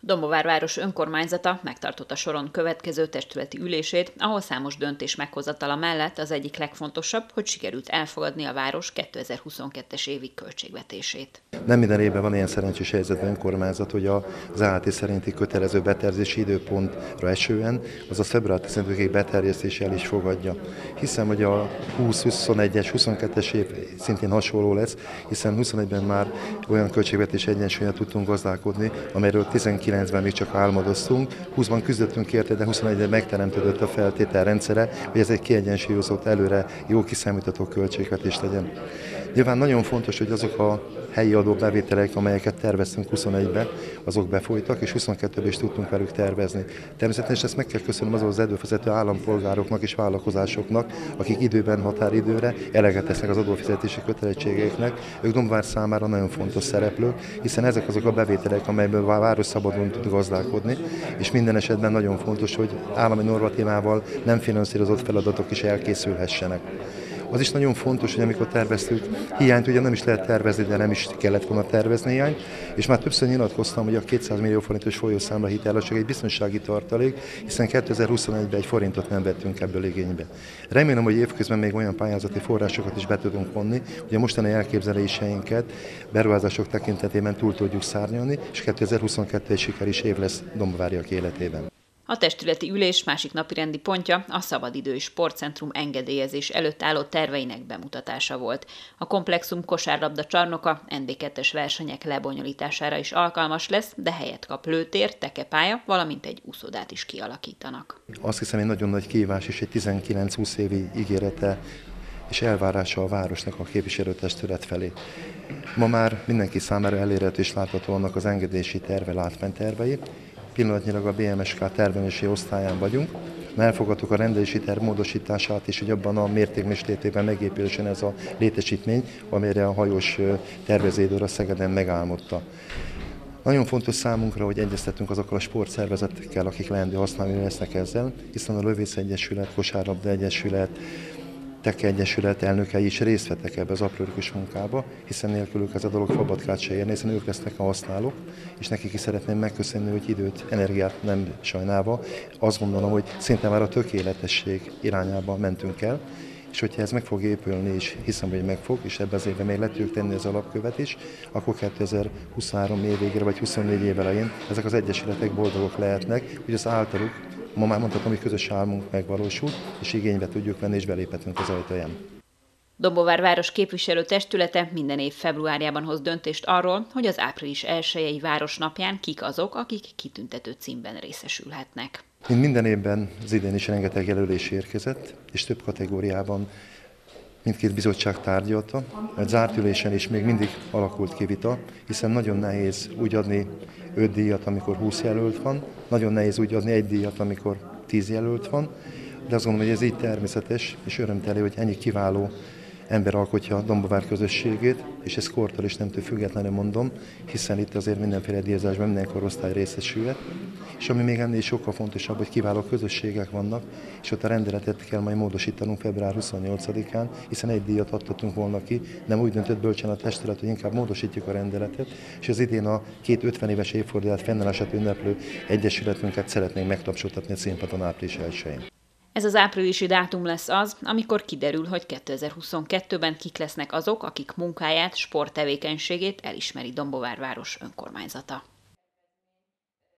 Dombóvár város önkormányzata megtartotta soron következő testületi ülését, ahol számos döntés meghozatala mellett az egyik legfontosabb, hogy sikerült elfogadni a város 2022-es évi költségvetését. Nem minden évben van ilyen szerencsés helyzetben önkormányzat, hogy az AT szerinti kötelező beterjesztési időpontra esően, azaz február 15-ig beterjesztési el is fogadja. Hiszem, hogy a 20-21-es, 22-es év szintén hasonló lesz, hiszen 21-ben már olyan költségvetési egyensúlyra tudtunk gazdálkodni, amelyről 19-ben még csak álmodoztunk, 20-ban küzdöttünk érte, de 21-ben megteremtődött a feltételrendszere, hogy ez egy kiegyensúlyozott, előre jó kiszámítható költségvetés legyen. Nyilván nagyon fontos, hogy azok a helyi adóbevételek, amelyeket terveztünk 21-ben, azok befolytak, és 22-ben is tudtunk velük tervezni. Természetesen ezt meg kell köszönöm azon az adófizető állampolgároknak és vállalkozásoknak, akik időben, határidőre eleget tesznek az adófizetési kötelezettségeknek. Ők Dombóvár számára nagyon fontos szereplők, hiszen ezek azok a bevételek, amelyből a város szabadon tud gazdálkodni, és minden esetben nagyon fontos, hogy állami normatívával nem finanszírozott feladatok is elkészülhessenek. Az is nagyon fontos, hogy amikor terveztük, hiányt ugye nem is lehet tervezni, de nem is kellett volna tervezni hiányt, és már többször nyilatkoztam, hogy a 200 millió forintos folyószámla hitel csak egy biztonsági tartalék, hiszen 2021-ben egy forintot nem vettünk ebből igénybe. Remélem, hogy évközben még olyan pályázati forrásokat is be tudunk vonni, hogy a mostani elképzeléseinket beruházások tekintetében túl tudjuk szárnyalni, és 2022 egy sikeres év lesz dombóváriak életében. A testületi ülés másik napirendi pontja a Szabadidő Sportcentrum engedélyezés előtt álló terveinek bemutatása volt. A komplexum kosárlabda csarnoka NB2-es versenyek lebonyolítására is alkalmas lesz, de helyet kap lőtér, tekepálya, valamint egy úszodát is kialakítanak. Azt hiszem, egy nagyon nagy kihívás és egy 19-20 évi ígérete és elvárása a városnak a képviselőtestület felé. Ma már mindenki számára elérhető és látható annak az engedélyesi terve, látványtervei. Pillanatnyilag a BMSK tervezési osztályán vagyunk. Elfogadtuk a rendelési terv módosítását is, hogy abban a mértékben megépüljön ez a létesítmény, amelyre a hajós tervezőidőr a Szegeden megálmodta. Nagyon fontos számunkra, hogy egyeztetünk azokkal a sportszervezetekkel, akik leendő használni lesznek ezzel, hiszen a Lövész Egyesület, Kosárlabda Egyesület, Teke Egyesület elnökei is részt vettek ebbe az aprórökös munkába, hiszen nélkülük ez a dolog fabatkát se érni, hiszen ők lesznek a használók, és nekik is szeretném megköszönni, hogy időt, energiát nem sajnálva. Azt gondolom, hogy szinte már a tökéletesség irányába mentünk el, és hogyha ez meg fog épülni, és hiszem, hogy meg fog, és ebben az évben még le tudjuk tenni az alapkövet is, akkor 2023 év végére, vagy 24 év elején ezek az egyesületek boldogok lehetnek, hogy az általuk, ma már mondhatom, hogy közös álmunk megvalósul, és igénybe tudjuk venni, és beléphetünk az ajtaján. Dombóvár város képviselőtestülete minden év februárjában hoz döntést arról, hogy az április 1-i városnapján kik azok, akik kitüntető címben részesülhetnek. Mint minden évben az idén is rengeteg jelölés érkezett, és több kategóriában mindkét bizottság tárgyalta. A zárt ülésen is még mindig alakult ki vita, hiszen nagyon nehéz úgy adni 5 díjat, amikor 20 jelölt van, nagyon nehéz úgy adni 1 díjat, amikor 10 jelölt van, de azt gondolom, hogy ez így természetes és örömteli, hogy ennyi kiváló ember alkotja Dombóvár közösségét, és ezt kortól és nemtől függetlenül mondom, hiszen itt azért mindenféle díjazásban minden korosztály részesülhet. És ami még ennél sokkal fontosabb, hogy kiváló közösségek vannak, és ott a rendeletet kell majd módosítanunk február 28-án, hiszen 1 díjat adtatunk volna ki, nem úgy döntött bölcsen a testület, hogy inkább módosítjuk a rendeletet, és az idén a 2 50 éves évfordulát fennállását ünneplő egyesületünket szeretnénk megtapsoltatni a színpadon április 1-én. Ez az áprilisi dátum lesz az, amikor kiderül, hogy 2022-ben kik lesznek azok, akik munkáját, sporttevékenységét elismeri Dombóvár város önkormányzata.